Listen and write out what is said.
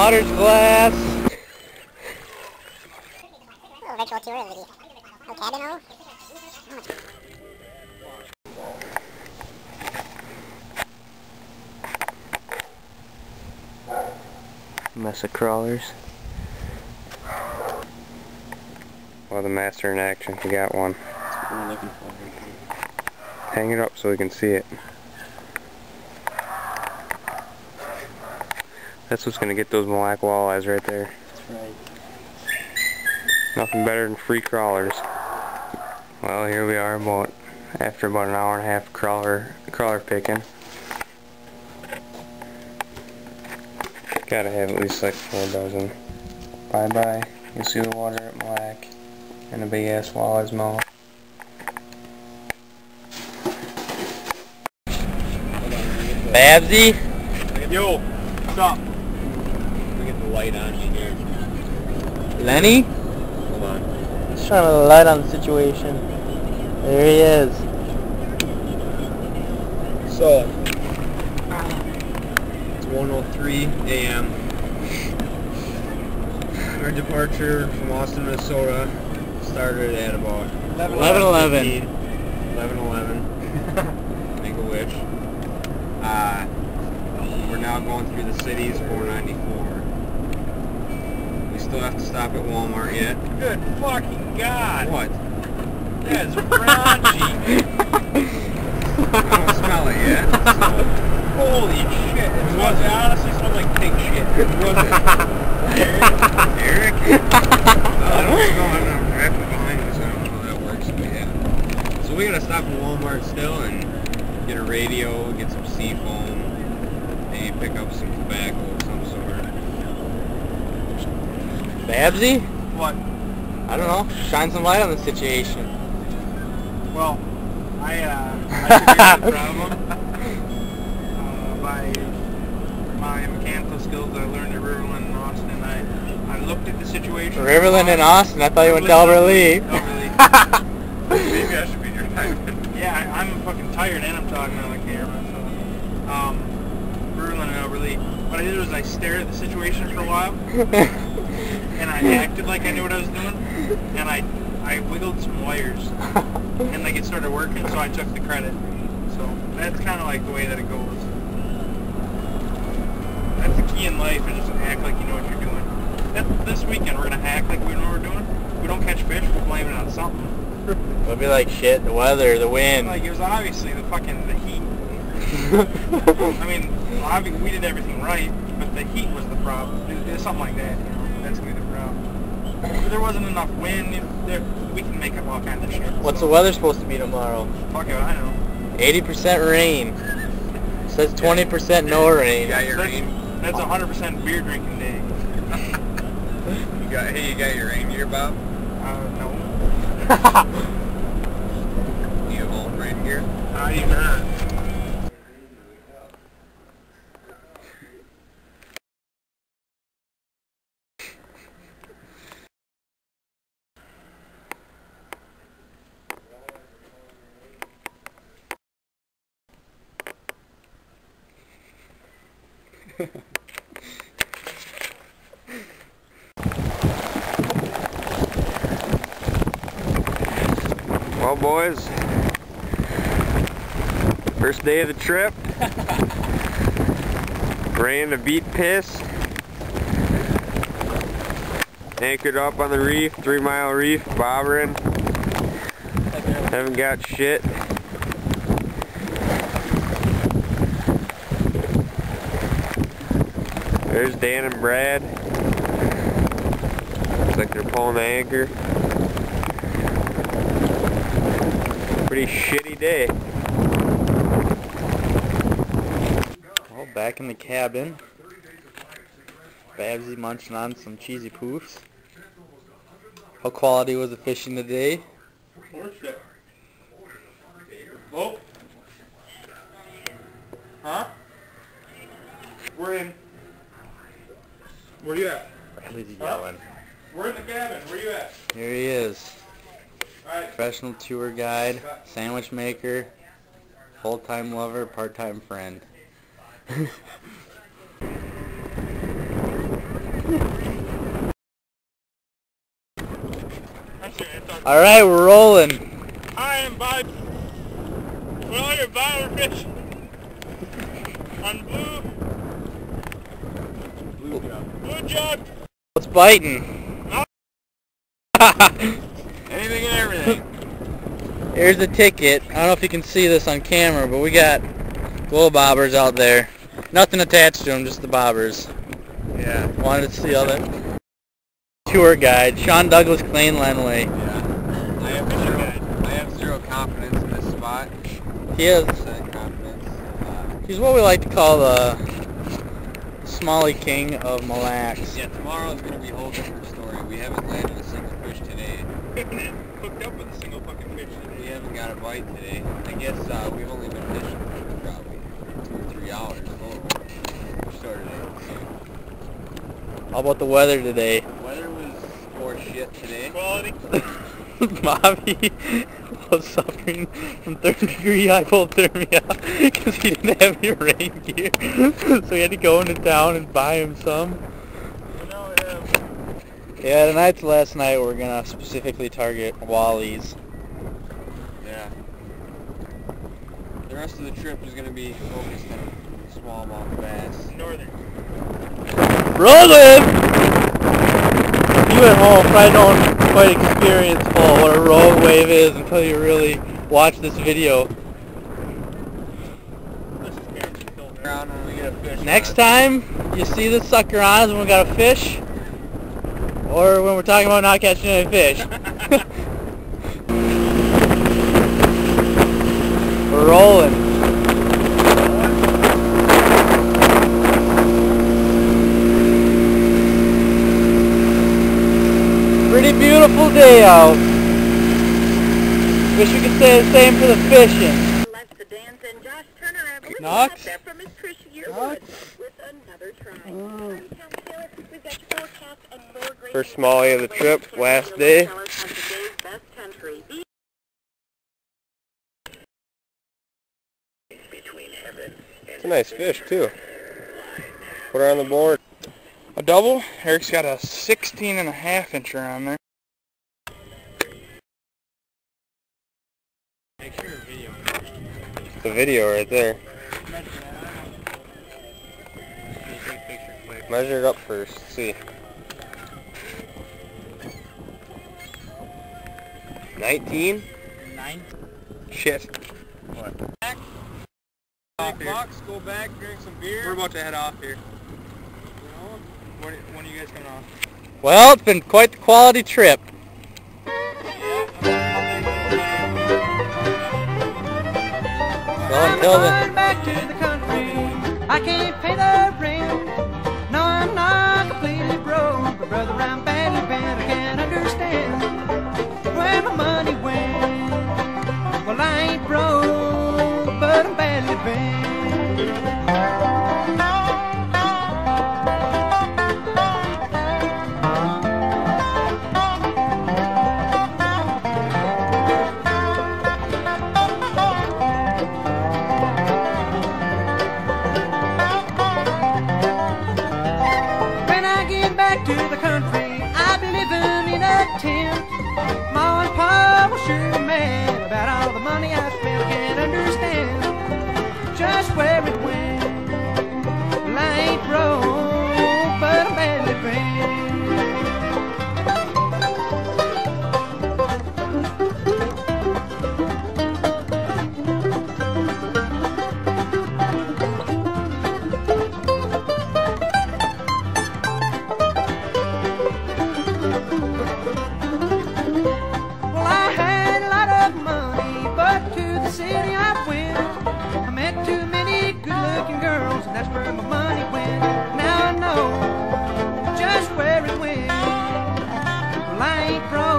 Water's glass. Oh, virtual tour of the cabin hole. Mess of crawlers. Well, the master in action. He got one. That's what we're looking for. Hang it up so we can see it. That's what's gonna get those Mille Lacs walleyes right there. That's right. Nothing better than free crawlers. Well, here we are after about an hour and a half of crawler picking. Gotta have at least like 4 dozen. Bye bye. You see the water at Mille Lacs and a big ass walleye's mouth. Babsy? Yo, stop. We get the light on here. Lenny? Hold on. He's trying to light on the situation. There he is. So, it's 1:03 a.m. Our departure from Austin, Minnesota started at about 11:11. 11:11. Make a wish. We're now going through the cities, 494. We still have to stop at Walmart yet. Good fucking God! What? That's raunchy! I don't smell it yet, so... Holy shit! It honestly smelled like pig shit. What was it? Eric? I don't smell it. I'm right behind you, so I don't know how that works, but yeah. So we gotta stop at Walmart still and get a radio, get some seafoam, maybe pick up some tobacco of some sort. Babsy? What? I don't know. Shine some light on the situation. Well, I figured the problem by my mechanical skills that I learned at Riverland and Austin. I looked at the situation. Riverland and Austin? I thought you went to Elberly. Maybe I should be your type. Yeah, I'm fucking tired and I'm talking on the camera. So, Riverland and Elberly. What I did was I stared at the situation for a while, and I acted like I knew what I was doing, and I wiggled some wires, and like it started working, so I took the credit. So that's kind of like the way that it goes. That's the key in life, is just act like you know what you're doing. This weekend we're gonna act like we know what we're doing. If we don't catch fish, we'll blame it on something. It'll be like shit, the weather, the wind. Like it was obviously the heat. I mean, we did everything right, but the heat was the problem. It's something like that, you know. That's gonna be the problem. If there wasn't enough wind, we can make up all kinds of shit. What's the weather supposed to be tomorrow? Fuck it, I know. 80% rain. It says 20% no rain. You got your rain? That's 100% beer drinking day. You got your reindeer, Bob? No. You own reindeer? I do not. Well, boys, first day of the trip. Ran to beat piss. Anchored up on the reef, 3 Mile Reef, bobbering. Haven't got shit. There's Dan and Brad. Looks like they're pulling the anchor. Pretty shitty day. Well, back in the cabin. Babsy munching on some cheesy poofs. How quality was the fishing today? Oh. Huh? We're in. Where you at? Bradley's yelling. We're in the cabin. Where you at? Here he is. Alright. Professional tour guide, sandwich maker, full-time lover, part-time friend. Alright, we're rolling. I am by. Well, you're by fish. On blue jug. What's biting? Anything and everything. Here's the ticket. I don't know if you can see this on camera, but we got little bobbers out there. Nothing attached to them, just the bobbers. Yeah. Wanted to see all that. Tour guide, Sean Douglas Klein Lenway. Yeah. I have zero confidence in this spot. He has. Confidence. He's what we like to call the Smalley King of Mille Lacs. Yeah, tomorrow's going to be a whole different story. We haven't landed a single fish today. Hooked up with a single fucking fish today. We haven't got a bite today. I guess we've only been fishing for probably 2 or 3 hours total. We started at 6. How about the weather today? Weather was poor shit today. Quality. Bobby was suffering from 3rd-degree hypothermia because he didn't have any rain gear. So he had to go into town and buy him some. Yeah, tonight's the last night we're going to specifically target wallies. Yeah. The rest of the trip is going to be focused on smallmouth bass. Northern. Rolling! You at home probably don't quite experience what a rogue wave is until you really watch this video. Next time you see this sucker on is when we got a fish, or when we're talking about not catching any fish. We're rolling. Pretty beautiful day out. Wish we could say the same for the fishing. Knox? First smallie of the trip, last day. It's a nice fish too. Put her on the board. A double. Eric's got a 16.5-incher on there. Make sure you're videoing. The video right there. Measure it up first. See. 19? 9. Shit. What? Box, go back, drink some beer. We're about to head off here. When are you guys coming off? Well, it's been quite the quality trip. Well, until then. Back to the country, I can't pay the rent. No, I'm not completely broke, but brother, I'm badly bent. I can't understand where my money went. Well, I ain't broke, but I'm badly bent. To the country, I'll be living in a tent. Ma and Pa will sure be mad about all the money I spent. I can't understand just where it went. Well, I ain't broke, but I'm badly bent. That's where my money went. Now I know just where it went. Well, I ain't broke.